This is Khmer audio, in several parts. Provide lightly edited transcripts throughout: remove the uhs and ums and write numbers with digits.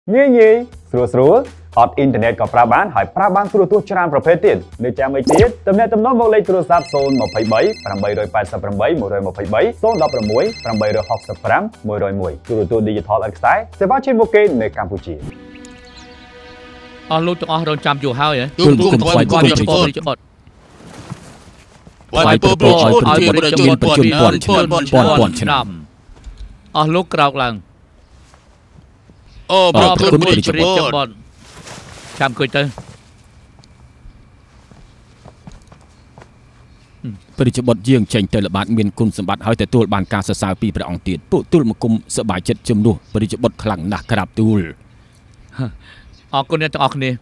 ងាយស្រួលអត់អ៊ីនធឺណិតក៏ប្រើបានហើយប្រើបានទូរទស្សន៍ច្រើនប្រភេទទៀតដូចចាំមិនទៀតទំនាក់ទំនងមកលេខទូរស័ព្ទ023 888 123 016 865 101ទូរទស្សន៍ Digital ឥតខ្សែសេវាជាមុខគេនៅកម្ពុជាអស់លោកទាំងអស់រងចាំយូរហើយទូលគុំថ្វាយគុំច្បុតថ្វាយប្រពោឲ្យប្រជាជនពាន់ឆ្នាំអស់លោកក្រោកឡើងអូប្រគុណប្រជាជនចាំអង្គុយទៅប្រជាបុត្រយាងចេញទៅល្បាតមានគុណសម្បត្តិហើយទទួលបានការសរសើរពីព្រះអង្គទៀតពួកទូលមកគុំសប្បាយចិត្តជំនួសប្រជាបុត្រខ្លាំងណាស់ក្រាបទូលអរគុណអ្នកទាំងអស់គ្នា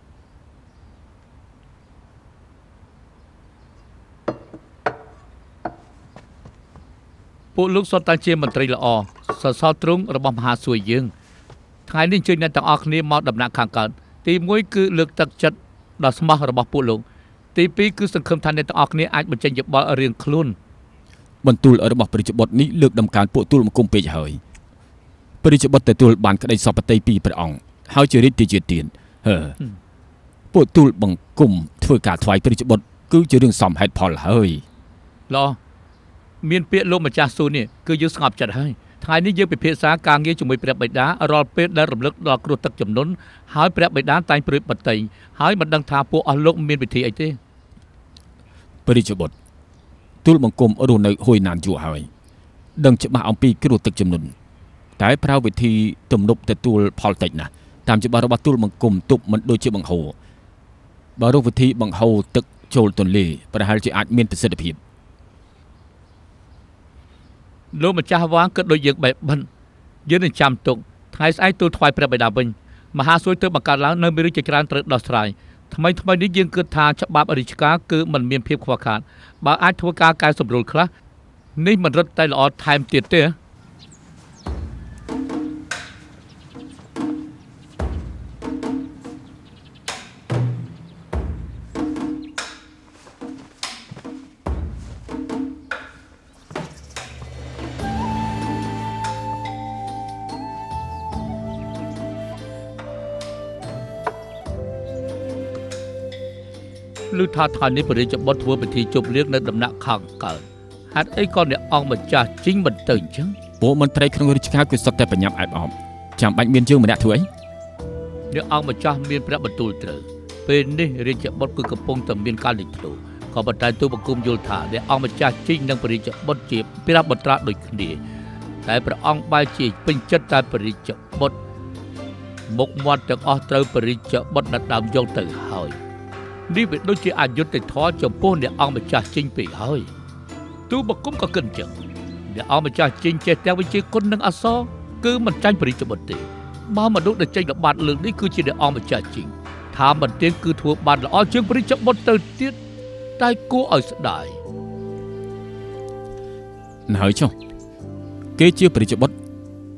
ពួកលោកសុទ្ធតែជាមន្ត្រីល្អសសរទ្រង់របស់មហាសួយយើងថ្ងៃនេះអញ្ជើញអ្នកទាំងអស់គ្នាមកដំណាក់ខាងកើតទី1គឺលើកទឹកចិត្តដ៏ស្មោះរបស់ពួកលោកទី2គឺសង្ឃឹមថាអ្នកទាំងអស់គ្នាអាចបញ្ចេញយោបល់រៀងខ្លួនបន្ទូលរបស់ប្រជាបុត្រនេះលើកដំកើងពួកទូលមកគុំពេកហើយប្រជាបុត្រទទួលបានក្តីសពតិពីព្រះអង្គហើយជារាជទាជាទានពួកទូលបង្គំធ្វើការថ្វាយប្រជាបុត្រគឺជារឿងសមហេតុផលហើយល្អមានពាក្យលោកម្ចាស់សួននេះគឺយើងស្ងប់ចិត្តហើយថ្ងៃនេះយើងពិភាក្សាការងារជាមួយព្រះបិតារាល់ពេលដែលរំលឹកដល់គ្រោះទឹកជំនន់ហើយព្រះបិតាតែងព្រួយបតីហើយមិនដឹងថាពួកអស់លោកមានវិធីអីទេប្រជាបុត្រទូលបង្គំរស់នៅហួយណានយូរហើយដឹងច្បាស់អំពីគ្រោះទឹកជំនន់តែប្រើវិធីទំនប់ទទួលផលតិចណាស់តាមច្បាប់របស់ទូលបង្គំទប់មិនដូចជាបង្ហូរបើរកវិធីបង្ហូរទឹកចូលទន្លេប្រហែលជាអាចមានប្រសិទ្ធភាពលោកម្ចាស់វាងគិតដូចយើងបែបបិណ្ឌយើងនឹងចាំទុកថ្ងៃស្អែកទូលថ្វាយព្រះបិតាវិញមហាសួយទើបបង្កើតឡើងនៅមានរឿងជាច្រើនត្រូវដោះស្រាយថ្មីនេះយើងគិតថាច្បាប់រាជការគឺមិនមានភាពខ្វះខាតបើអាចធ្វើការកែសម្រួលខ្លះនេះមិនរឹតតែល្អថែមទៀតទេឮថាថ្ងៃនេះព្រះរាជបុត្រធ្វើពិធីជប់លៀងនៅដំណាក់ខាងកើតហេតុអីក៏អ្នកអង្គម្ចាស់ជីងមិនទៅអញ្ចឹងពួកមន្ត្រីក្នុងរាជការគឺសុទ្ធតែបញ្ញាប់អែបអបចាំបាច់មានយើងម្នាក់ធ្វើអីអ្នកអង្គម្ចាស់មានព្រះបន្ទូលត្រូវពេលនេះរាជបុត្រគឺកំពុងតែមានការលេចធ្លោក៏ប៉ុន្តែទូបង្គំយល់ថាអ្នកអង្គម្ចាស់ជីងនិងព្រះរាជបុត្រជាព្រះបត្រាដូចគ្នាតែព្រះអង្គបែរជាពេញចិត្តតែព្រះរាជបុត្រមុខមាត់ទាំងអស់ត្រូវព្រះរាជបុត្រដណ្ដើមយកទៅហើយនេះវាដូចជាអយុត្តិធម៌ចំពោះអ្នកអង្គម្ចាស់ជីងពេកហើយទូបង្គំក៏គិតអញ្ចឹងអ្នកអង្គម្ចាស់ជីងចេះទាំងវិជាគុណនិងអសរគឺមិនចាញ់ព្រះរាជបុត្រទេបើមនុស្សដែលចេញល្បាតលើកនេះគឺជាអ្នកអង្គម្ចាស់ជីងថាមិនទៀងគឺធ្វើបានល្អជាងព្រះរាជបុត្រទៅទៀតតែគួរឲ្យស្ដាយហើយចុះគេជាព្រះរាជបុត្រ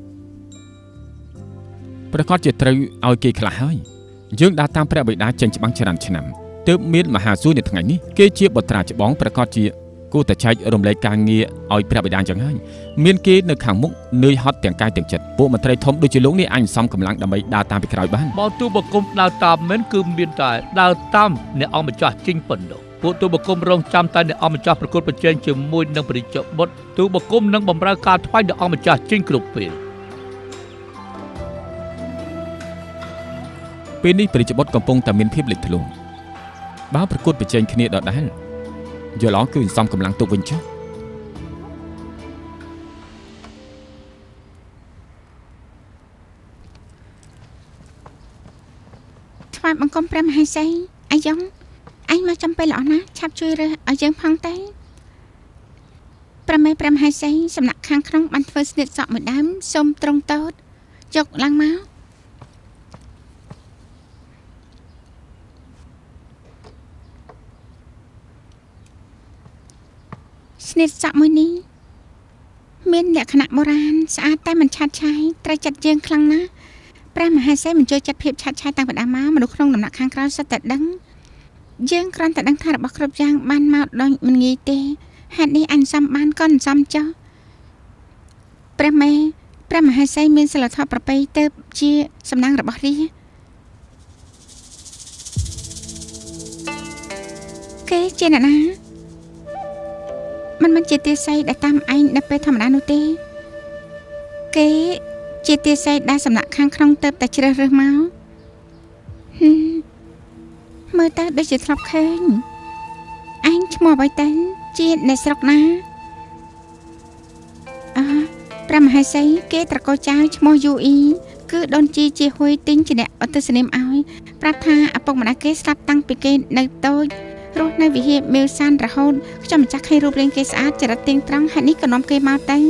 ប្រកាសជាត្រូវឲ្យគេខ្លះហើយយើងដើរតាមព្រះបិតាចេញច្បាំងច្រើនឆ្នាំទើបមានមហាសួយនៅថ្ងៃនេះគេជាបុត្រាច្បងប្រកាសជាគួរតែចែករំលែកការងារឲ្យព្រះបិតាអញ្ចឹងហើយមានគេនៅខាងមុខនឿយហត់ទាំងកាយទាំងចិត្តពួកមន្ត្រីធំដូចជាលោកនេះអញសំកម្លាំងដើម្បីដើរតាមពីក្រោយបានបើទូបង្គំដើរតាមមិនគឺមានតែដើរតាមអ្នកអង្គម្ចាស់ជីងប៉ុណ្ណោះពួកទូបង្គំរងចាំតែអ្នកអង្គម្ចាស់ប្រកួតប្រជែងជាមួយនឹងព្រះរាជបុត្រទូបង្គំនឹងបម្រើការថ្វាយអ្នកអង្គម្ចាស់ជីងគ្រប់ពេលពេលនេះព្រះរាជបុត្រកំពុងតែមានភាពលេចធ្លោបើប្រកួតប្រជែងគ្នាដដែលយល់អស់គឺសំកម្លាំងទុកវិញចុះថ្វាយបង្គំព្រះមហេសីអាយ៉ងអញមកចំពេលល្អណាស់ឆាប់ជួយរើសឲ្យយើងផងទៅព្រះមេព្រះមហេសីសំណាក់ខាងក្នុងបានធ្វើស្នៀតសក់មួយដើមសូមត្រង់តូតយកឡើងមកស្នៀតសក់មួយនេះមានលក្ខណៈបុរាណស្អាតតែមិនឆាតឆាយត្រូវចិត្តយើងខ្លាំងណាស់ព្រះមហេសីមិនចូលចិត្តភាពឆាតឆាយតាំងពីដើមមកមនុស្សក្នុងដំណាក់ខាងក្រៅសុទ្ធតែដឹងយើងគ្រាន់តែដឹងថារបស់គ្រប់យ៉ាងបានមកដោយមិនងាយទេហេតុនេះអញសំបានក៏សំចោះព្រះមេព្រះមហាក្សត្រមានសិលធម៌ប្រពៃទៅជាសំណាងរបស់រាជគេជាអ្នកណាมันជាទាស័យដែលតាមឯងនៅពេលធម្មតានោះទេគេជាទាស័យដែលសំណាក់ខាងក្នុងទៅតែជ្រើសរើសមកមើលទៅដូចជាធ្លាប់ឃើញឯងឈ្មោះអ្វីទៅជាអ្នកស្រុកណាព្រះមហេសីគេត្រកូលចៅឈ្មោះយូអ៊ីគឺដូនជីជាហួយទិញជាអ្នកឧទ្ទិសនាមឲ្យប្រាប់ថាឪពុកម្ដាយគេស្លាប់តាំងពីគេនៅតូចរស់នៅវិហារមេវសានរហូតខ្ញុំម្ចាស់ឃើញរូបរាងគេស្អាតចរិតទៀងត្រង់ហេតុនេះក៏នាំគេមកទៅ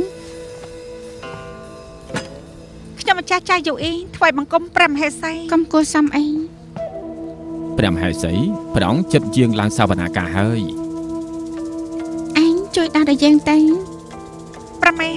ខ្ញុំម្ចាស់ចៅយូអ៊ីថ្វាយបង្គំព្រះមហេសីកុំគួរសមអីព្រះមហេសីព្រះអង្គចិត្តយាងឡើងសវនាការហើយឯងជួយដោះដល់យើងទៅព្រះមេ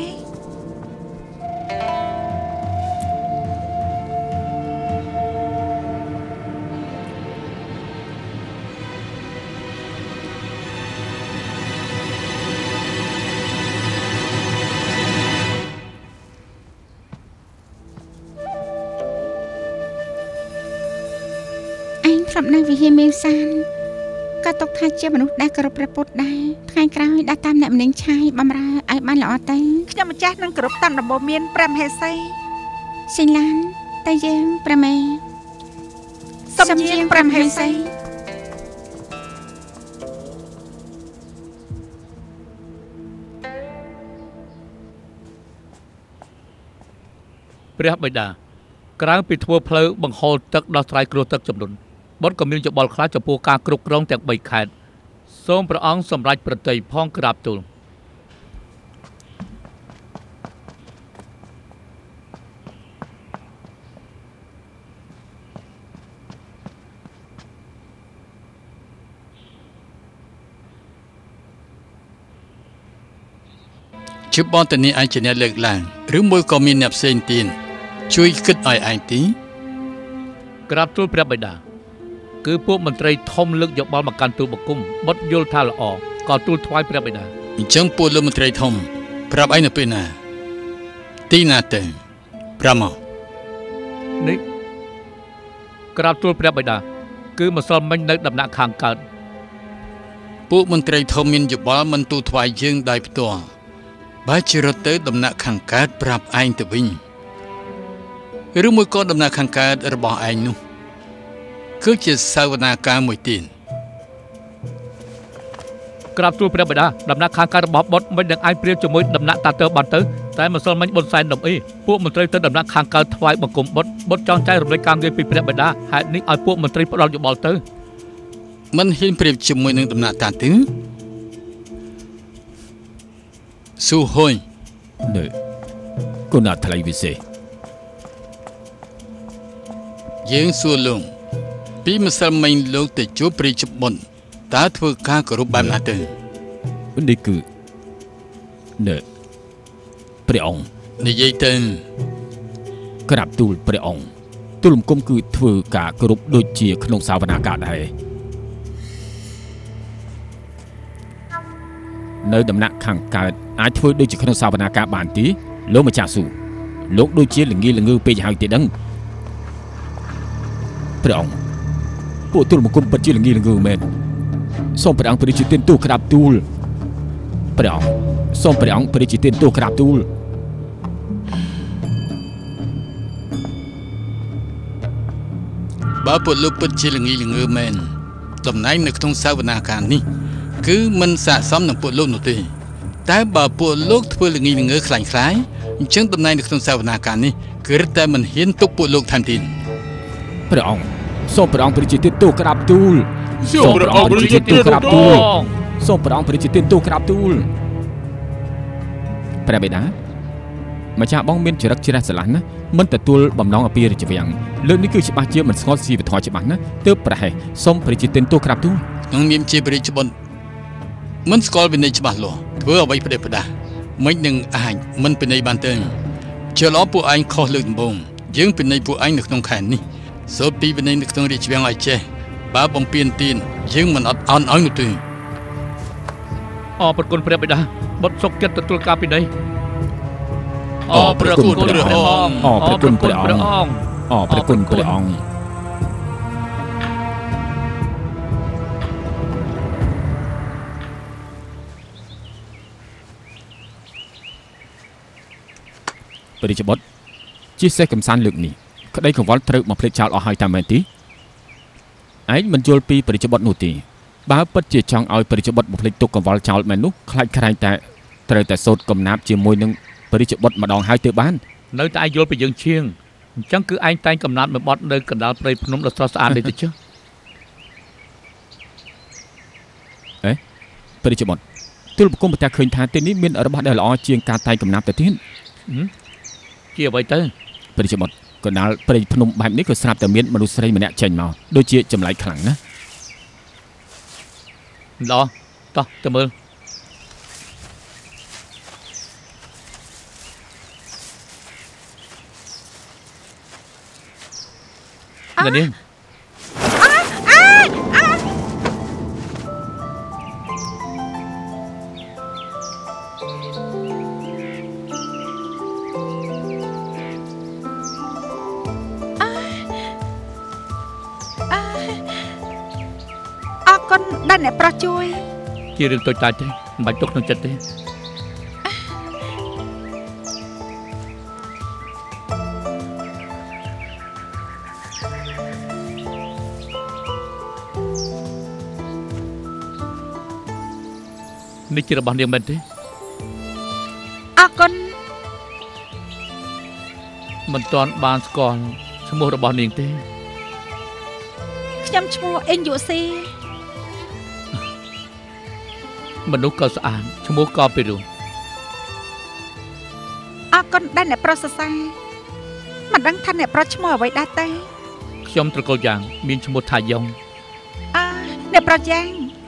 ធ្លាប់នៅវិហារមេវសានក៏ទុកថាជាមនុស្សដែលគោរពព្រះពុទ្ធដែរថ្ងៃក្រោយដាក់តាមអ្នកម្នេញឆាយបំរើឲ្យបានល្អទៅខ្ញុំម្ចាស់នឹងគោរពតាមដំបូន្មានព្រះមហេសីសិលានតែយើងព្រះមេសូមយាងព្រះមហេសីព្រះបិតាក្រៅពីធ្វើផ្លូវបង្ហូរទឹកដោះស្រាយគ្រោះទឹកជំនន់បុត្រក៏មានយោបល់ខ្លះចំពោះការគ្រប់គ្រងទាំង3ខេត្តសូមព្រះអង្គសម្រេចប្រតិផងក្រាបទូលជាបនតនីឯងជាអ្នកលើកឡើងឬមួយក៏មានអ្នកផ្សេងទៀតជួយគិតឲ្យឯងទីក្រាបទូលព្រះបិតាគឺពួកមន្ត្រីធំលើកយោបល់មកកាន់ទូលបង្គំបុត្រយល់ថាល្អក៏ទូលថ្វាយព្រះបិតាអញ្ចឹងពួកលោកមន្ត្រីធំប្រាប់ឯងនៅពេលណាទីណាទៅប្រាប់មកនេះក្រាបទូលព្រះបិតាគឺម្សិលមិញនៅដំណាក់ខាងកើតពួកមន្ត្រីធំមានយោបល់មិនទូលថ្វាយយើងដោយផ្ទាល់បើជារត់ទៅដំណាក់ខាងកើតប្រាប់ឯងទៅវិញឬមួយក៏ដំណើរខាងកើតរបស់ឯងនោះគឺជាសាវនាការមួយទៀតក្រាបទូលព្រះបិតាដំណាក់ខាងកើតរបស់បុត្រមិននឹងឯងព្រាបជាមួយដំណាក់តាទើបានទៅតែម្សិលមិញបុត្រសែនដុំអីពួកមន្ត្រីទៅដំណាក់ខាងកើតថ្វាយបង្គំបុត្រចង់ចែករំលែកការងារពីព្រះបិតាហេតុនេះឲ្យពួកមន្ត្រីផ្ដល់យោបល់ទៅមិនហ៊ានព្រាបជាមួយនឹងដំណាក់តាទើស៊ូហុយនៅគណៈថ្លៃវិសេសយើងសួរលោកពីម្សិលមិញលោកទៅជួបព្រះរាជបុត្រតើធ្វើការគោរពបែបណាទៅនេះគឺនៅព្រះអង្គនិយាយទៅក្រាបទូលព្រះអង្គទូលបង្គំគឺធ្វើការគោរពដូចជាក្នុងសាវនាការដែរនៅដំណាក់ខាងកើតអាចធ្វើដូចជាក្នុងសាវនាការបានទេលោកម្ចាស់ស៊ូលោកដូចជាល្ងីល្ងើពេកហើយទេដឹងព្រះអង្គពួកទូលបង្គំពិតជាល្ងីល្ងើមែនសូមព្រះអង្គព្រះរាជទានទោសក្រាបទូលព្រះអង្គសូមព្រះអង្គព្រះរាជទានទោសក្រាបទូលបើពួកលោកពិតជាល្ងីល្ងើមែនតំណែងនៅក្នុងសាវនាការនេះគឺមិនស័ក្តិសមនឹងពួកលោកនោះទេតែបើពួកលោកធ្វើល្ងីល្ងើខ្លាញ់ខ្លាយអញ្ចឹងតំណែងនៅក្នុងសាវនាការនេះគឺរឹតតែមិនហ៊ានទុកពួកលោកថែមទៀតព្រះអង្គសូមព្រះអង្គព្រះរាជទានទោសក្រាបទូលសូមព្រះអង្គព្រះរាជទានទោសក្រាបទូលសូមព្រះអង្គព្រះរាជទានទោសក្រាបទូលព្រះបិតាម្ចាស់បងមានចរិតជ្រះស្រឡះណាមិនទទួលបំណងអំពីរាជវាំងលើកនេះគឺច្បាស់ជាមិនស្គាល់ស៊ីវធម៌ច្បាស់ណាទើបប្រហែសសូមព្រះរាជទានទោសក្រាបទូលក្នុងនាមជាព្រះរាជបុត្រមិនស្គាល់វិន័យច្បាស់លាស់ធ្វើអ្វីផ្ដេសផ្ដាសមិននឹងអាចមិនពិន័យបានទេជាល្អពួកឯងខុសលើកដំបូងយើងពិន័យពួកឯងនៅក្នុងខែនេះសូត្រពីវិន័យនៅក្នុងរាជវាំងឲ្យចេះបើបំពេញទានយើងមិនអត់អន់ឲ្យនោះទេអរគុណព្រះបិតាបុត្រសុខចិត្តទទួលការពិន័យអព្រះគុណព្រះអង្គអរព្រះគុណព្រះអង្គអរព្រះគុណព្រះអង្គព្រះរាជបុត្រជាសេះកំសាន្តលើកនេះក្តីកង្វល់ត្រូវមកភ្លេចចោលអស់ហើយតាមមែនទេឯងមិនយល់ពីព្រះរាជបុត្រនោះទេបើពិតជាចង់ឲ្យព្រះរាជបុត្របំភ្លេចទុកកង្វល់ចោលមែននោះខ្លាចក្រែងតែត្រូវតែសូត្រកំណាព្យជាមួយនឹងព្រះរាជបុត្រម្ដងហើយទើបបាននៅតែឯងយល់ពីយើងឈៀងអញ្ចឹងគឺឯងតែងកំណាត់មួយបត់នៅកណ្ដាលព្រៃភ្នំដ៏ស្រស់ស្អាតនេះទៅចុះព្រះរាជបុត្រទូលបង្គំប្រទះឃើញថាទីនេះមានរបស់ដែលល្អជាងការតែងកំណាព្យទៅទៀតជាអ្វីទៅព្រះរាជបុត្រកណ្ដាលព្រៃភ្នំបែបនេះក៏ស្រាប់តែមានមនុស្សស្រីម្នាក់ចេញមកដូចជាចម្លែកខ្លាំងណាស់ល្អតោះទៅមើលនាងដែលអ្នកប្រុសជួយជារឿងតូចតាចទេមិនបាច់ទុកក្នុងចិត្តទេនេះជារបស់នាងមែនទេអរគុណមិនទាន់បានស្គាល់ឈ្មោះរបស់នាងទេខ្ញុំឈ្មោះអេងយូស៊ីមនុស្សក៏ស្អាតឈ្មោះក៏ពីរោះអរគុណដែលអ្នកប្រុសសរសើរមិនដឹងថាអ្នកប្រុសឈ្មោះអ្វីដែរទេខ្ញុំត្រកូលយ៉ាងមានឈ្មោះថាយ៉ុងអ្នកប្រុសយ៉ាង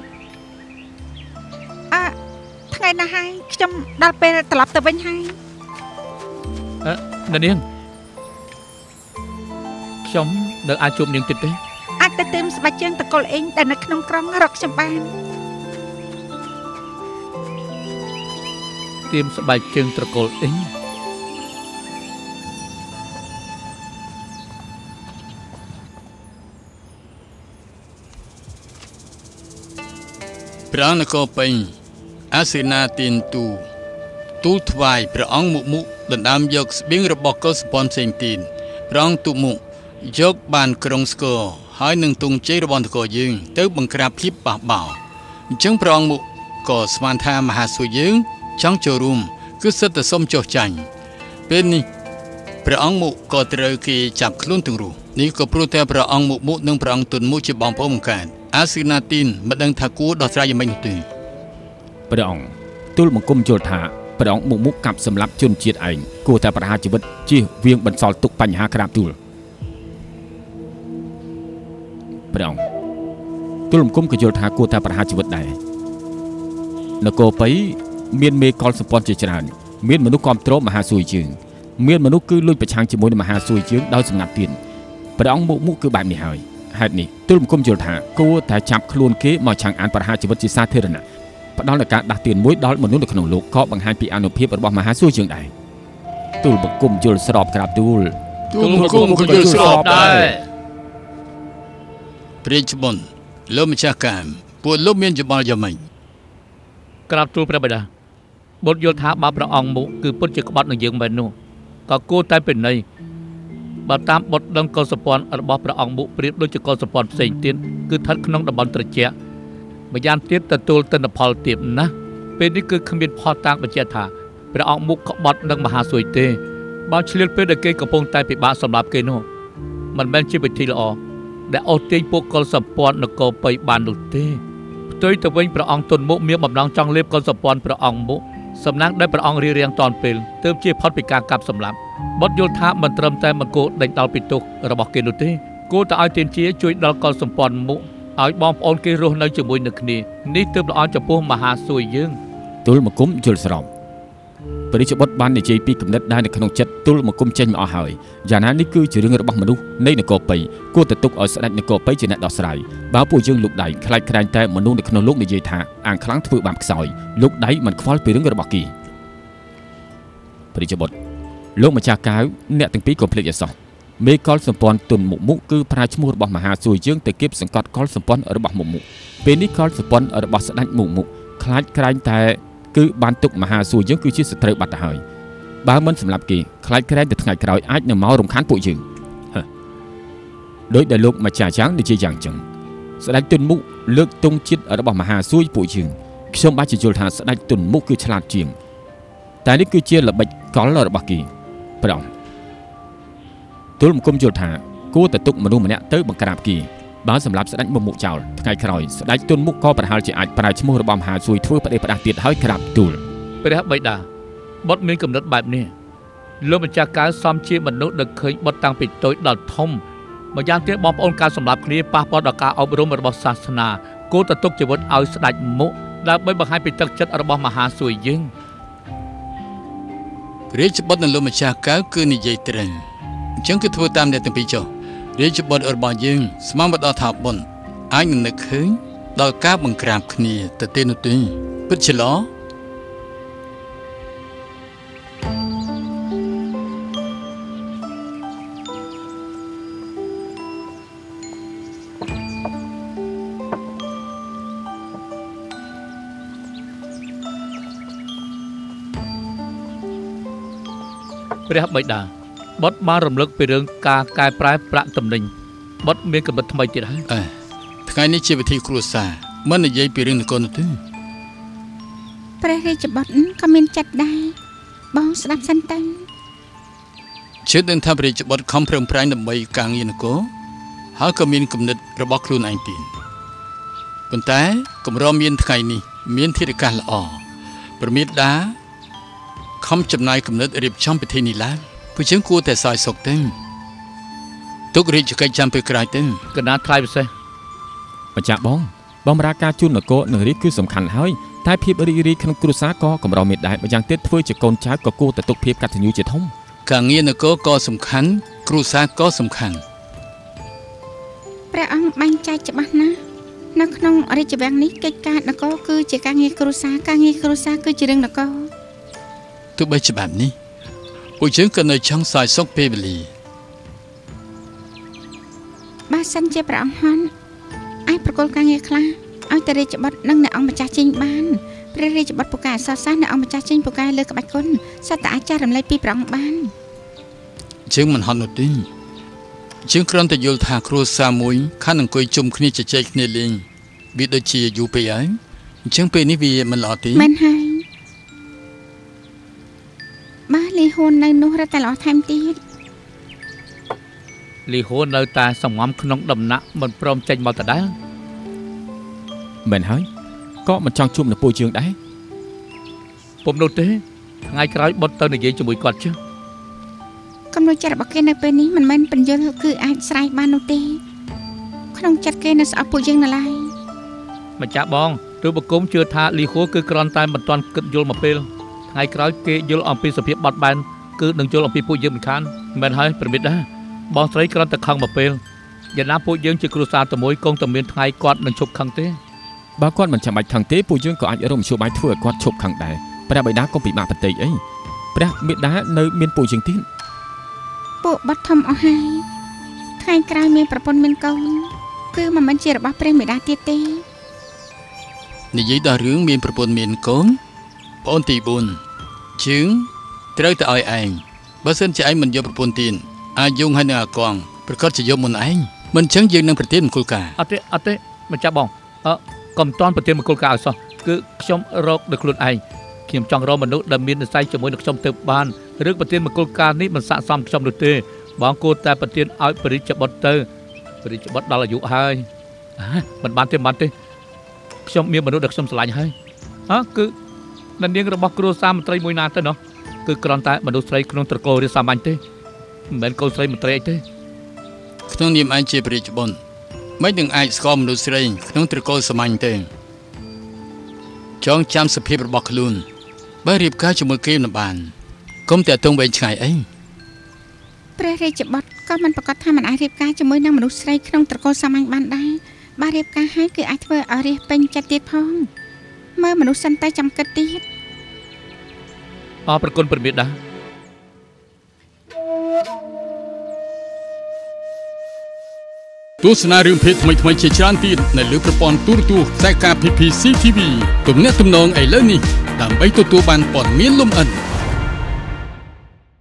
ថ្ងៃណាស់ហើយខ្ញុំដល់ពេលត្រឡប់ទៅវិញហើយនាងខ្ញុំនៅអាចជួបនាងទៀតទេអាចទៅទិញស្បែកជើងតកុលអេងដែលនៅក្នុងក្រុងរកខ្ញុំបានទៀមស្បែកជើងត្រកូលអេងព្រះនគរពេញអាសេនាទានទូលថ្វាយព្រះអង្គមុខដណ្ដើមយកស្បៀងរបស់កុលសម្ព័ន្ធផ្សេងទៀតព្រះអង្គទូមុខយកបានក្រុងស្គរហើយនឹងទងជ័យរបស់នគរយើងទៅបង្ក្រាបភាពបះបោរអញ្ចឹងព្រះអង្គមុខក៏ស្មានថាមហាសួយយើងចង់ចូលរួមគឺសិតតែសុំចុះចាញ់ពេលនេះព្រះអង្គមុខក៏ត្រូវគេចាប់ខ្លួនទាំងរស់នេះក៏ព្រោះតែព្រះអង្គមុខនិងព្រះអង្គទុនមុខជាបងប្អូនបង្កើតអាសេនាទីនមិនដឹងថាគួរដោះស្រាយយ៉ាងម៉េចនោះទេព្រះអង្គទូលបង្គំយល់ថាព្រះអង្គមុខកាប់សម្លាប់ជនជាតិឯងគួរតែប្រហារជីវិតជៀសវាងបន្សល់ទុកបញ្ហាក្រាបទូលព្រះអង្គទូលបង្គំក៏យល់ថាគួរតែប្រហារជីវិតដែរនគរប៉ីមានមេកលសម្ព័ន្ធជាច្រើនមានមនុស្សគ្រប់គ្រងមហាសួយជើងមានមនុស្សគឺលួចប្រឆាំងជាមួយនឹងមហាសួយជើងដោយសម្ងាត់ទៀតព្រះអង្គមុខគឺបែបនេះហើយហេតុនេះទូលបង្គំយល់ថាគួរតែចាប់ខ្លួនគេមកឆាំងអានប្រហារជីវិតជាសាធារណៈផ្ដល់នូវការដាស់តឿនមួយដល់មនុស្សនៅក្នុងលោកក៏បង្ហាញពីអានុភាពរបស់មហាសួយជើងដែរទូលបង្គំយល់ស្របក្រាបទូលបង្គំក៏យល់ស្របដែរព្រះរាជបុត្រលោកម្ចាស់កាមពួកលោកមានយោបល់យ៉ាងម៉េចក្រាបទូលព្រះបិតាបុត្រយល់ថាបើព្រះអង្គមុខគឺពិតជាក្បត់នឹងយើងមែននោះក៏គួរតែពិន័យបើតាមបុត្រដឹងកុលសម្ព័ន្ធរបស់ព្រះអង្គមុខប្រៀបដូចជាកុលសម្ព័ន្ធផ្សេងទៀតគឺស្ថិតក្នុងតំបន់ត្រជាក់ម្យ៉ាងទៀតទទួលទិន្នផលទៀតណាពេលនេះគឺគ្មានផលតាំងបញ្ជាក់ថាព្រះអង្គមុខក្បត់នឹងមហាសួយទេបើឆ្លៀតពេលដែលគេកំពុងតែពិបាកសម្រាប់គេនោះមិនមែនជាវិធីល្អដែលអូសទាញពួកកុលសម្ព័ន្ធនគរប៉ីបាននោះទេផ្ទុយទៅវិញព្រះអង្គទុនមុខមានបំណងចង់លេបកុលសម្ព័ន្ធព្រះអង្គមុខសំណាងដែលព្រះអង្គរៀបរៀងតាន់ពេលទើបជាផុតពីការកាប់សម្លាប់បុត្រយល់ថាមិនត្រឹមតែមិនគួរដេញដោលពីទុករបស់គេនោះទេគួរតែឲ្យទានជាជួយដល់កុលសម្ព័ន្ធមុខឲ្យបងប្អូនគេរស់នៅជាមួយនឹងគ្នានេះទើបល្អចំពោះមហាសួយយើងទូលបង្គំយល់ស្របព្រះរាជបុត្របាននិយាយពីគំនិតដែលនៅក្នុងចិត្តទូលបង្គំចេញមកអស់ហើយយ៉ាងណានេះគឺជារឿងរបស់មនុស្សនៃនគរប៉ីគួរតែទុកឲ្យស្ដេចនគរប៉ីជាអ្នកដោះស្រាយបើពួកយើងលោកដៃខ្លាចក្រែងតែមនុស្សនៅក្នុងលោកនិយាយថាអាងខ្លាំងធ្វើបាបខ្សោយលោកដៃមិនខ្វល់ពីរឿងរបស់គេព្រះរាជបុត្រលោកម្ចាស់កៅអ្នកទាំងពីរក៏ភ្លេចអសោះមេកលសម្ព័ន្ធទុនមុខគឺប្រើឈ្មោះរបស់មហាសួយយើងទៅគៀបសង្កត់កលសម្ព័ន្ធរបស់មុខពេលនេះកលសម្ព័ន្ធរបស់ស្ដេចមុខខ្លាចក្រែងតែគឺបានទុកមហាសួយយើងគឺជាសត្រូវបាត់ទៅហើយបើមិនសម្លាប់គេខ្លាចក្រែងទៅថ្ងៃក្រោយអាចនឹងមករំខានពួកយើងដោយដែលលោកម្ចាស់យ៉ាងដូចជាយ៉ាងចឹងស្ដេចទុនមុខលើកទង់ជាតិរបស់មហាសួយពួកយើងខ្ញុំបានជយល់ថាស្ដេចទុនមុខគឺឆ្លាតជាងតែនេះគឺជាល្បិចកលរបស់គេព្រះអង្គទូលមង្គមយល់ថាគួរតែទុកមនុស្សម្នាក់ទៅបង្ក្រាបគេបើសម្រាប់ស្ដេចមុខចោលថ្ងៃក្រោយស្ដេចទុនមុខក៏ប្រហែលជាអាចប្រើឈ្មោះរបស់មហាសួយធ្វើផ្ដេសផ្ដាស់ទៀតហើយក្រាបទូលព្រះបិតាបុតមានកំណត់បែបនេះលោកម្ចាស់កៅសំជាមនុស្សដឹកឃើញបុតតាំងពីតូចដល់ធំម្យ៉ាងទៀតបងប្អូនការសម្លាប់គ្នាប៉ះពាល់ដល់ការអប់រំរបស់សាសនាគួរតែទុកជីវិតឲ្យស្ដេចមុខដើម្បីបង្ហាញពីទឹកចិត្តរបស់មហាសួយយើងរាជបុត្រនៃលោកម្ចាស់កៅគឺនិយាយត្រឹមអញ្ចឹងគឺធ្វើតាមអ្នកទាំងពីរចុះរាជបុត្ររបស់យើងស្មានមកដល់ថាបុណ្យអាចនឹងនឹកឃើញដល់ការបង្ក្រាបគ្នាទៅទេនោះទេពិតជាល្អព្រះបិតាបុតបានរំលឹកពីរឿងការកែប្រែប្រាក់តំណែងបុតមានកំណត់ថ្មីទៀតហើយថ្ងៃនេះជាវិធីគ្រួសារមិននិយាយពីរឿងនគរនោះទេព្រះរាជបុត្រក៏មានចិត្តដែរបងស្ដាប់សិនទៅជឿដឹងថាព្រះរាជបុត្រខំប្រឹងប្រែងដើម្បីការងារនគរហើយក៏មានគំនិតរបស់ខ្លួនឯងទៀតប៉ុន្តែកម្រមានថ្ងៃនេះមានធាតុអាកាសល្អប្រមេតាខំចំណាយគំនិតរៀបចំពិធីនេះឡើងពួកយើងគួរតែសោយសុខទៅទុករាជកិច្ចចាំពេលក្រោយទៅកណ្ដាលថ្លៃពិសេសម្ចាស់បងបម្រើការជូននគរនឹងរាជគឺសំខាន់ហើយតែភាពរីករាយក្នុងគ្រួសារក៏កម្រមានដែរម្យ៉ាងទៀតធ្វើជាកូនចៅក៏គួរតែទុកភាពកតញ្ញូជាធំការងារនគរក៏សំខាន់គ្រួសារក៏សំខាន់ព្រះអង្គបែងចែកច្បាស់ណាស់នៅក្នុងរាជវាំងនេះកិច្ចការនគរគឺជាការងារគ្រួសារការងារគ្រួសារគឺជារឿងនគរទោះបីច្បាប់នេះពួកយើងក៏នៅចង់សោយសុខពេលវេលាបើសិនជាព្រះអង្គហន់អាចប្រគល់ការងារខ្លះឲ្យទៅរាជបុត្រនិងអ្នកអង្គម្ចាស់ចេញបានព្រះរាជបុត្រពូកែអសរសាស្ត្រអ្នកអង្គម្ចាស់ចេញពូកែលើក្បាច់គុណសត្វតែអាចចែករំលែកពីព្រះអង្គបានយើងមិនហត់នោះទេយើងគ្រាន់តែយល់ថាគ្រួសារមួយខាងអង្គុយជុំគ្នាជជែកគ្នាលេងវាដូចជាយូរពេកហើយអញ្ចឹងពេលនេះវាមិនល្អទេមិនហើយបាទលីហួននៅនោះរត់តែល្អថែមទៀតលីហួននៅតែសំងំក្នុងដំណាក់មិនព្រមចេញមកដដែលមិនហើយក៏មិនចង់ជួបនៅពួកយើងដែរពុំនោះទេថ្ងៃក្រោយបុតទៅនិយាយជាមួយគាត់ចុះកំណត់ចិត្តរបស់គេនៅពេលនេះមិនមែនបញ្យល់គឺអាចស្រ័យបាននោះទេក្នុងចិត្តគេនៅស្អប់ពួកយើងនៅឡើយម្ចាស់បងទោះបង្គំជឿថាលីហួគឺគ្រាន់តែមិនទាន់គិតយល់មកពេលថ្ងៃក្រោយគេយល់អំពីសភាពបត់បែនគឺនឹងយល់អំពីពួកយើងមិនខានមិនហើយប្រមិតដែរបងស្រីគ្រាន់តែខឹងមកពេលយ៉ាងណាពួកយើងជាគ្រួសារតែមួយគង់តែមានថ្ងៃគាត់នឹងឈប់ខឹងទេបើគាត់មិនចាំបាច់ខឹងទេពួកយើងក៏អាចរំជួបបាយធ្វើឲ្យគាត់ឈប់ខឹងដែរព្រះបិតាក៏ពិបាកបន្តិចអីព្រះមេដានៅមានពួកយើងទៀតពួកបាត់ធំអស់ហើយថ្ងៃក្រោយមានប្រពន្ធមានកូនគឺមិនមែនជារបស់ព្រះមេដាទៀតទេនិយាយដល់រឿងមានប្រពន្ធមានកូនប្អូនទី4ជើងត្រូវតែឲ្យឯងបើសិនជាឯងមិនយកប្រពន្ធទៀតអាយងហើយនឹងអាកងប្រកាសជាយកមុនឯងមិនចឹងយើងនឹងប្រទានមង្គលការអត់ទេម្ចាស់បងកុំតាន់ប្រទានមង្គលការឲ្យសោះគឺខ្ញុំរកដោយខ្លួនឯងខ្ញុំចង់រកមនុស្សដែលមាននិស្ស័យជាមួយនឹងខ្ញុំទៅបានរឿងប្រទានមង្គលការនេះមិនស័ក្តិសមខ្ញុំនោះទេបងគួរតែប្រទានឲ្យព្រះរាជបុត្រទៅព្រះរាជបុត្រដល់អាយុហើយមិនបានទេខ្ញុំមានមនុស្សដែលខ្ញុំស្រឡាញ់ហើយគឺនាងរបស់គ្រួសារមន្ត្រីមួយណាទៅនោះគឺគ្រាន់តែមនុស្សស្រីក្នុងត្រកូលរាជសាមញ្ញទេមិនមែនកូនស្រីមន្ត្រីអីទេក្នុងនាមឯងជាព្រះរាជបុត្រមិននឹងអាចស្គាល់មនុស្សស្រីក្នុងត្រកូលសាមញ្ញទេចងចាំសភាពរបស់ខ្លួនបើរៀបការជាមួយគេមិនបានកុំតែទងវែងឆ្ងាយអីព្រះរាជបុត្រក៏មិនប្រកាសថាមិនអាចរៀបការជាមួយនឹងមនុស្សស្រីក្នុងត្រកូលសាមញ្ញបានដែរបើរៀបការហើយគឺអាចធ្វើឲ្យរាជពេញចិត្តទៀតផងមើលមនុស្សសិនតែចាំគិតទៀតប្រគុណព្រះមេដាទស្សនារឿងភេទថ្មីៗជាច្រើនទៀតនៅលើប្រព័ន្ធទូរទស្សន៍ខ្សែការ PPCTV ទំនាក់ទំនងឥឡូវនេះដើម្បីទទួលបានព័ត៌មានលម្អិត